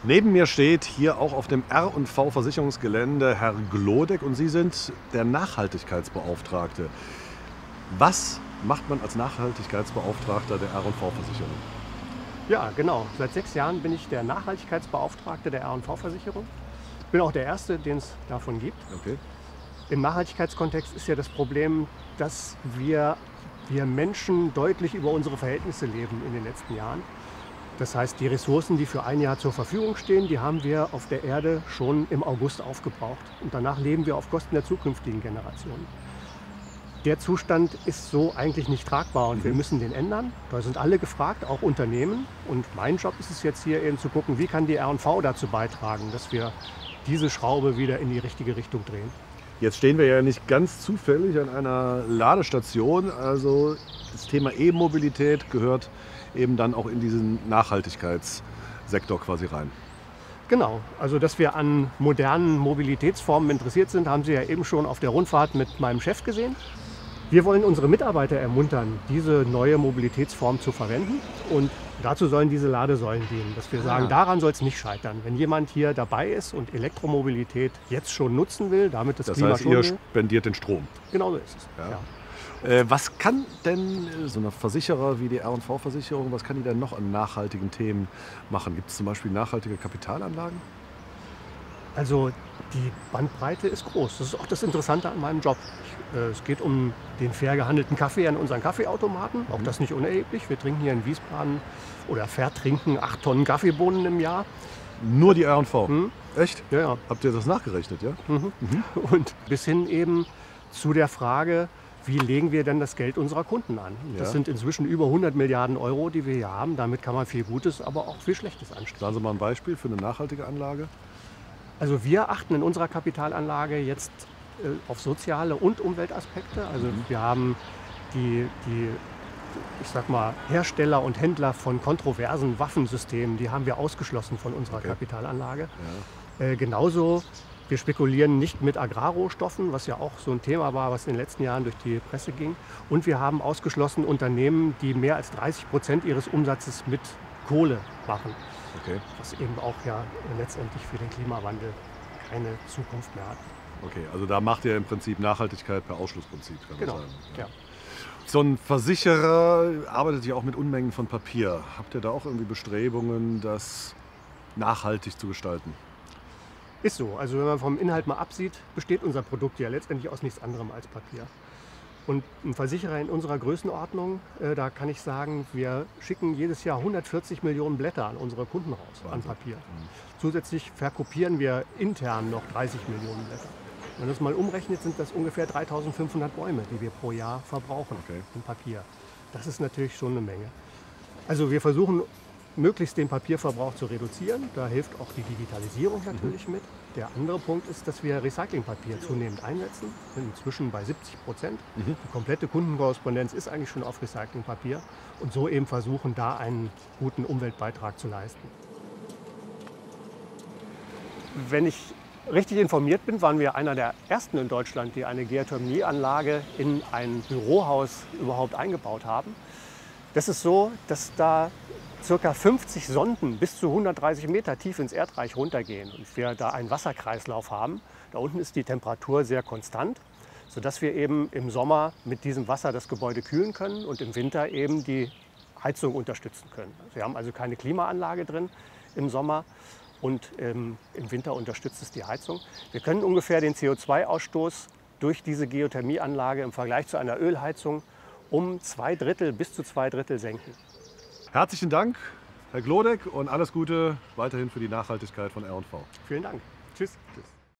Neben mir steht hier auch auf dem R&V Versicherungsgelände Herr Glodek und Sie sind der Nachhaltigkeitsbeauftragte. Was macht man als Nachhaltigkeitsbeauftragter der R&V Versicherung? Ja, genau. Seit 6 Jahren bin ich der Nachhaltigkeitsbeauftragte der R&V-Versicherung. Bin auch der Erste, den es davon gibt. Okay. Im Nachhaltigkeitskontext ist ja das Problem, dass wir Menschen deutlich über unsere Verhältnisse leben in den letzten Jahren. Das heißt, die Ressourcen, die für ein Jahr zur Verfügung stehen, die haben wir auf der Erde schon im August aufgebraucht. Und danach leben wir auf Kosten der zukünftigen Generationen. Der Zustand ist so eigentlich nicht tragbar und wir müssen den ändern. Da sind alle gefragt, auch Unternehmen. Und mein Job ist es jetzt hier eben zu gucken, wie kann die R&V dazu beitragen, dass wir diese Schraube wieder in die richtige Richtung drehen. Jetzt stehen wir ja nicht ganz zufällig an einer Ladestation. Also das Thema E-Mobilität gehört eben dann auch in diesen Nachhaltigkeitssektor quasi rein. Genau, also dass wir an modernen Mobilitätsformen interessiert sind, haben Sie ja eben schon auf der Rundfahrt mit meinem Chef gesehen. Wir wollen unsere Mitarbeiter ermuntern, diese neue Mobilitätsform zu verwenden und dazu sollen diese Ladesäulen dienen, dass wir sagen, daran soll es nicht scheitern. Wenn jemand hier dabei ist und Elektromobilität jetzt schon nutzen will, damit das Klima heißt, schon ihr will. spendiert den Strom. Genau so ist es. Ja. Ja. Was kann denn so eine Versicherer wie die R&V-Versicherung, was kann die denn noch an nachhaltigen Themen machen? Gibt es zum Beispiel nachhaltige Kapitalanlagen? Also die Bandbreite ist groß. Das ist auch das Interessante an meinem Job. Es geht um den fair gehandelten Kaffee an unseren Kaffeeautomaten. Auch das nicht unerheblich. Wir trinken hier in Wiesbaden oder vertrinken 8 Tonnen Kaffeebohnen im Jahr. Nur die R&V? Echt? Ja, ja. Habt ihr das nachgerechnet, ja? Und bis hin eben zu der Frage, wie legen wir denn das Geld unserer Kunden an? Das sind inzwischen über 100 Milliarden Euro, die wir hier haben. Damit kann man viel Gutes, aber auch viel Schlechtes anstellen. Sagen Sie mal ein Beispiel für eine nachhaltige Anlage. Also wir achten in unserer Kapitalanlage jetzt auf soziale und Umweltaspekte. Also wir haben die ich sag mal, Hersteller und Händler von kontroversen Waffensystemen, die haben wir ausgeschlossen von unserer Kapitalanlage. Ja. Genauso, wir spekulieren nicht mit Agrarrohstoffen, was ja auch so ein Thema war, was in den letzten Jahren durch die Presse ging. Und wir haben ausgeschlossen Unternehmen, die mehr als 30% ihres Umsatzes mit Kohle machen. Okay. Was eben auch ja letztendlich für den Klimawandel keine Zukunft mehr hat. Okay, also da macht ihr im Prinzip Nachhaltigkeit per Ausschlussprinzip, kann man sagen. Ja. So ein Versicherer arbeitet ja auch mit Unmengen von Papier. Habt ihr da auch irgendwie Bestrebungen, das nachhaltig zu gestalten? Ist so. Also wenn man vom Inhalt mal absieht, besteht unser Produkt ja letztendlich aus nichts anderem als Papier. Und ein Versicherer in unserer Größenordnung, da kann ich sagen, wir schicken jedes Jahr 140 Millionen Blätter an unsere Kunden raus, an Papier. Zusätzlich verkopieren wir intern noch 30 Millionen Blätter. Wenn man das mal umrechnet, sind das ungefähr 3.500 Bäume, die wir pro Jahr verbrauchen in Papier. Das ist natürlich schon eine Menge. Also wir versuchen möglichst den Papierverbrauch zu reduzieren. Da hilft auch die Digitalisierung natürlich mit. Der andere Punkt ist, dass wir Recyclingpapier zunehmend einsetzen. Wir sind inzwischen bei 70%. Die komplette Kundenkorrespondenz ist eigentlich schon auf Recyclingpapier. Und so eben versuchen, da einen guten Umweltbeitrag zu leisten. Wenn ich richtig informiert bin, waren wir einer der ersten in Deutschland, die eine Geothermieanlage in ein Bürohaus überhaupt eingebaut haben. Das ist so, dass da ca. 50 Sonden bis zu 130 Meter tief ins Erdreich runtergehen und wir da einen Wasserkreislauf haben. Da unten ist die Temperatur sehr konstant, sodass wir eben im Sommer mit diesem Wasser das Gebäude kühlen können und im Winter eben die Heizung unterstützen können. Wir haben also keine Klimaanlage drin im Sommer und im Winter unterstützt es die Heizung. Wir können ungefähr den CO2-Ausstoß durch diese Geothermieanlage im Vergleich zu einer Ölheizung um 2/3 bis zu 2/3 senken. Herzlichen Dank, Herr Glodek, und alles Gute weiterhin für die Nachhaltigkeit von R&V. Vielen Dank. Tschüss. Tschüss.